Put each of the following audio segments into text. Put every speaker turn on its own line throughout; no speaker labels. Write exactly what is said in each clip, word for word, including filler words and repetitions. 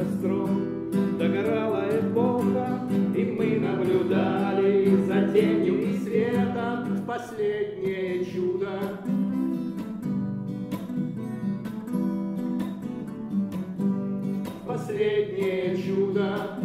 костром догорала эпоха, и мы наблюдали за тенью и светом последнее чудо. Последнее чудо.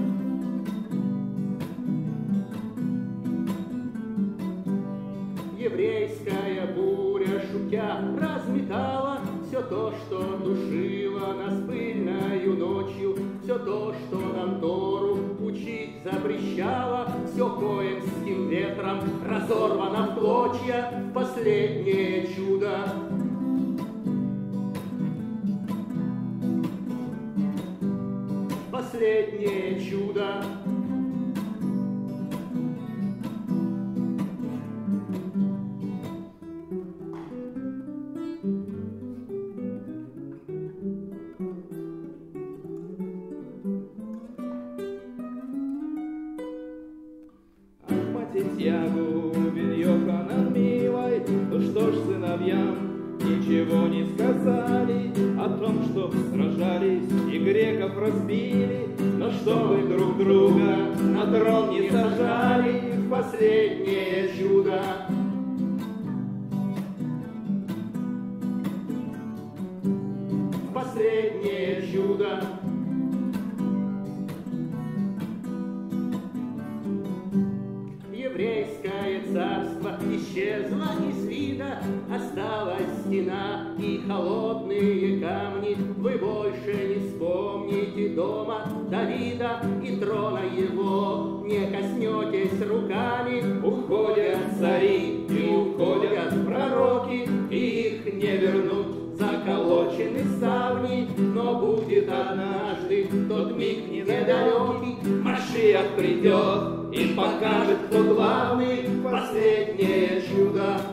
Еврейская буря, шутя, разметала все то, что душило нас пыльною ночью, все то, что нам Тору учить запрещало, все коэнским ветром разорвано в клочья. Последнее чудо. Последнее чудо.
Тягу Йоханан милой, ну что ж, сыновьям ничего не сказали о том, что сражались и греков разбили, но чтобы друг друга на трон не сажали.
Последнее чудо. Последнее чудо. Еврейское царство исчезло из вида, осталась стена и холодные камни. Вы больше не вспомните дома Давида, и трона его не коснетесь руками. Уходят цари и уходят пророки, и их не вернуть, заколочены ставни. Но будет однажды тот миг недалекий, Машиах придет и покажет, кто главный. Последнее чудо.